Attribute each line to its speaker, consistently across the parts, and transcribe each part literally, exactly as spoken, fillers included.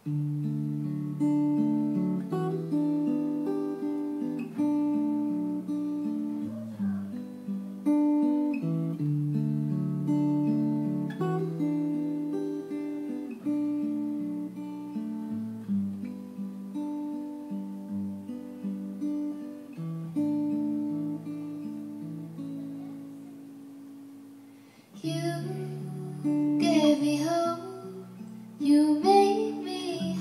Speaker 1: You gave me hope, you made me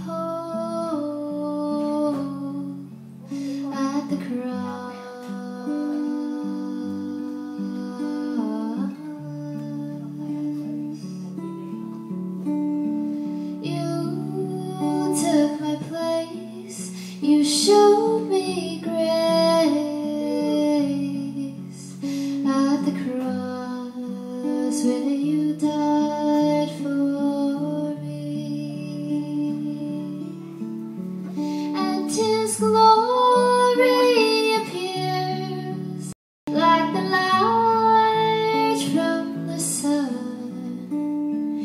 Speaker 1: whole at the cross. You took my place, you showed me grace at the cross where you died for me, and His glory appears like the light from the sun.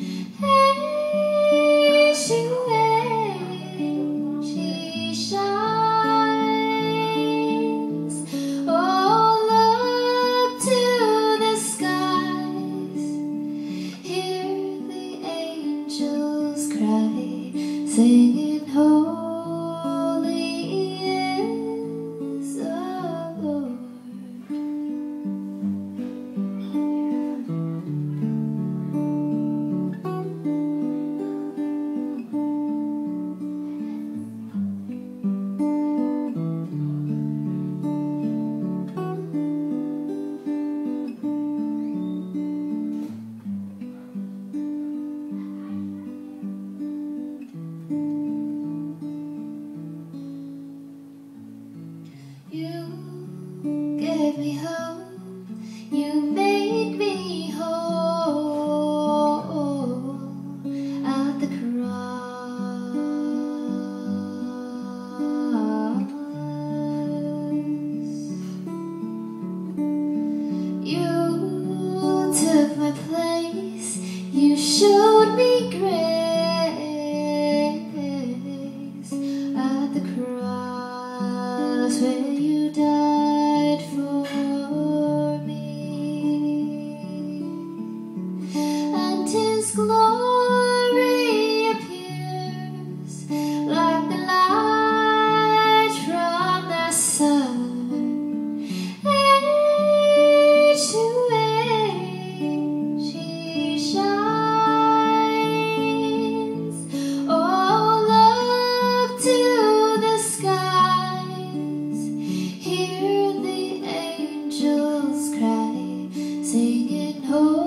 Speaker 1: Age to age He shines. Oh, look to the skies, hear the angels cry, singing, holy is the Lord. You gave me hope, you made me whole at the cross. You took my place, you showed me grace at the cross where you died for me, and His glory appears like the light from the sun. Age to age He shines. Oh, look to the skies, hear the angels cry, singing, holy